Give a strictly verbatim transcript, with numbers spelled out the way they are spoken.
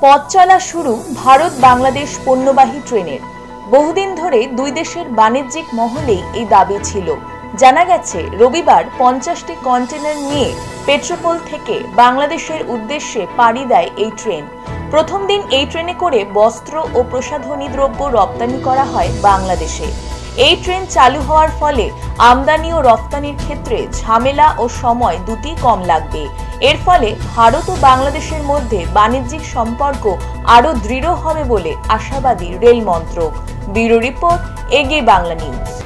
পথ চলা শুরু ভারত বাংলাদেশ পণ্যবাহী ট্রেনের। বহুদিন ধরে দুই দেশের বাণিজ্যিক মহলেই এই দাবি ছিল। জানা গেছে রবিবার পঞ্চাশটি কন্টেনার নিয়ে পেট্রোপোল থেকে বাংলাদেশের উদ্দেশ্যে পাড়ি দেয় এই ট্রেন। প্রথম দিন এই ট্রেনে করে বস্ত্র ও প্রসাধনী দ্রব্য রপ্তানি করা হয় বাংলাদেশে। এই ট্রেন চালু হওয়ার ফলে আমদানি ও রপ্তানির ক্ষেত্রে ঝামেলা ও সময় দুটি কম লাগবে। এর ফলে ভারত ও বাংলাদেশের মধ্যে বাণিজ্যিক সম্পর্ক আরও দৃঢ় হবে বলে আশাবাদী রেল মন্ত্রক। ব্যুরো রিপোর্ট, এগিয়ে বাংলা নিউজ।